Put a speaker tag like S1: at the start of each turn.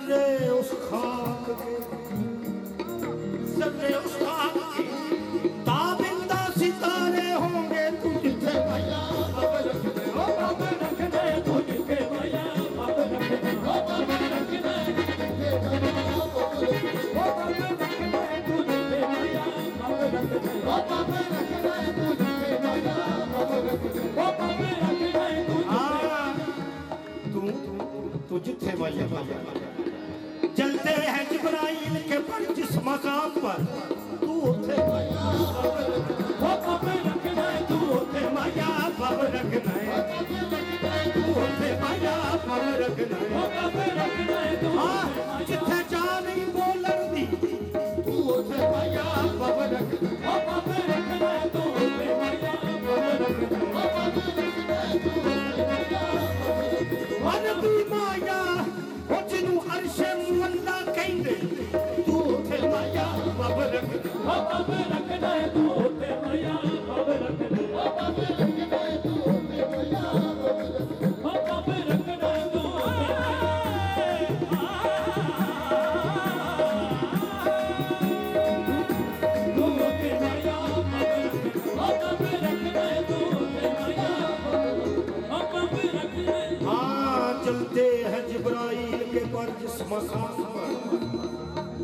S1: जर्रे उस खाक के, जर्रे उस खाक के ताबिंदा सितारे होंगे तू जिथे भैया अब रख दे, ओ अब रख दे तू जिथे भैया अब रख दे, ओ अब रख दे ओ अब रख दे तू जिथे भैया अब रख दे, ओ अब रख दे तू जिथे भैया अब रख दे, ओ अब रख दे तू जिथे भैया। जलते हैं जिब्राइल के पर जिस मकाम पर तू उठे भैया रखना है, तू उठे भैया बब रखना है, तू उठे भैया बब रखना है, जिथे जा नहीं बोलन दी तू उठे भैया बब रखना है, तू उठे भैया बब रखना है, माया वो जिन्हों अर्शे मुअल्ला कहते तू उठे माया बब रखना है, तू उठे माया बब रखना है, तू उठे माया बब रखना है, तू उठे माया बब रखना है, तू उठे माया बब रखना है। हाँ चलते हैं जिब्राइल के पर जिस मकाम पर